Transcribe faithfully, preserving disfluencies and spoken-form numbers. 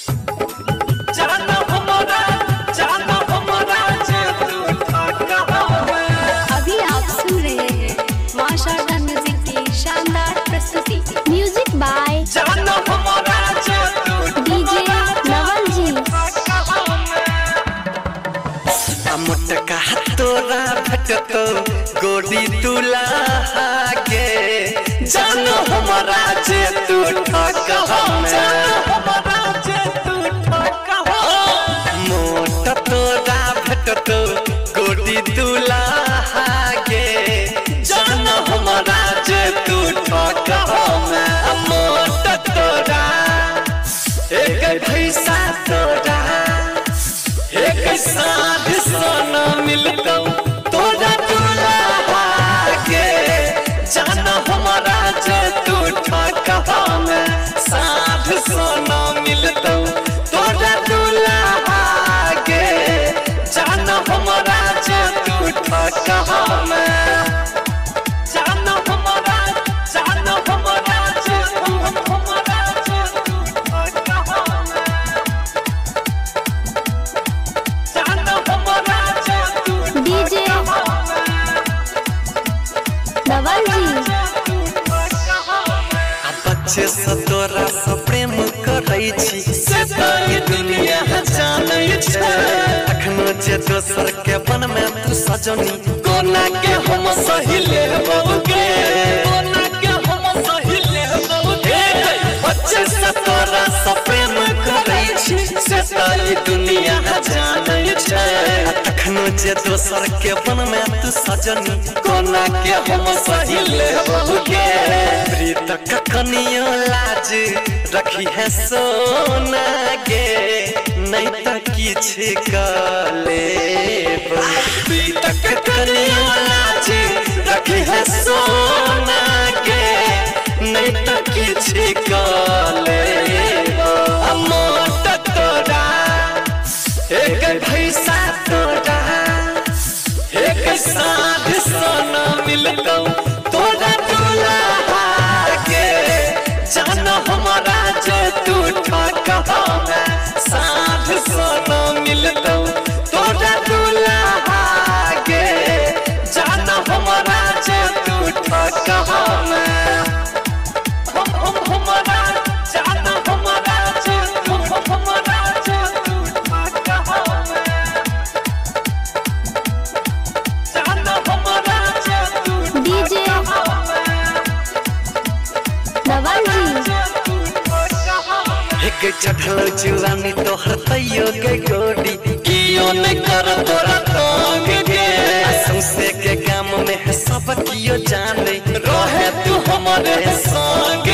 अभी आप सुन रहे हैं माशाल्लाह म्यूजिक की शानदार प्रस्तुति। म्यूजिक बाय डीजे नवल जी। मोटका तोरा भटतो गोरी तुला के जानो हमारा जे तू ठका मोटा तोरा भटतो गोरी तुला के जानो हमारा जे तू ठका मोटा तोरा एक पैसा तोरा एक साथ सोना मिलता तोरा दुल्हा के जाना हमारा जे तू ठका में साथ सोना मिलता तोरा दुल्हा के जाना हमारा जे तू ठका में जाना हमारा जाना हमारा जे हमारा जे तू ठका में डीजे नवल जी। बच्चे से तोरा से प्रेम करै छी से तारी दुनिया जानै छै अखनो जे दोसर के बन में तू सजनी कोना के हम सही लेबोगे कोना के हम सही लेबोगे बच्चे से तोरा से प्रेम करै छी से तारी दुनिया जानै छै अखनो जे दोसर के बन में तू सजनी कोना के हम सही लेबोगे प्रीत कखनियो लाज रखी है सोना गे नहीं तो किछ काले प्रीत कखनियो लाज रखी है सोना गे नहीं तो किछ काले मोट तोरा एक पैसा तोरा एक साथ सोना मिलता तोरा दुल्हा के जाना हमारा जे तू ठका में साथ सोना मिलता तोरा दुल्हा के जाना हमारा जे तू ठका में हम हम हमारा जाना हमारा जे हमारा जे तू ठका में जाना हमारा जे तू डीजे नवल जी। एक चढ़ल जुलानी तोहर तैयो के गोरी कियो न कर तोरा तंग गे सौसे के काम में सब कियो जाने रहे तू हमारे संग